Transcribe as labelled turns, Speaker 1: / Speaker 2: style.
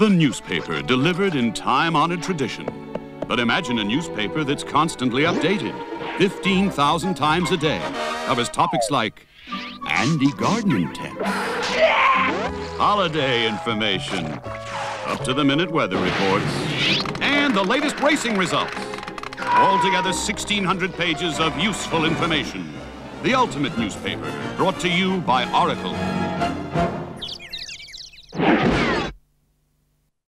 Speaker 1: The newspaper, delivered in time-honored tradition. But imagine a newspaper that's constantly updated, 15,000 times a day. Covers topics like Andy gardening tips, holiday information, up-to-the-minute weather reports, and the latest racing results. Altogether, 1,600 pages of useful information. The ultimate newspaper, brought to you by Oracle.